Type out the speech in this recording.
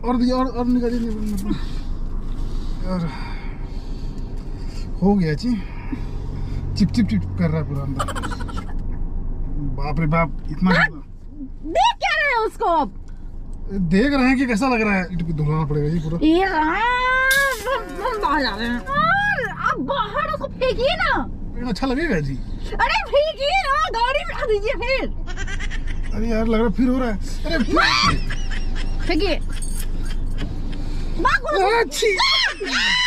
और दिया और निकालिए यार। हो गया जी, चिप चिप चिप कर रहा है पूरा अंदर। बाप रे बाप, इतना देख क्या रहे हैं उसको? अब देख रहे हैं कि कैसा लग रहा है। धुलाना पड़ेगा ये पूरा। ये बाहर जा रहे हैं। अब बाहर उसको फेंकिए ना। अच्छा लगेगा जी। अरे फेंकिए ना, गाड़ी में रख दीजिए फिर। अरे यार लग रहा फिर हो रहा है। अरे फेंकिए। अच्छी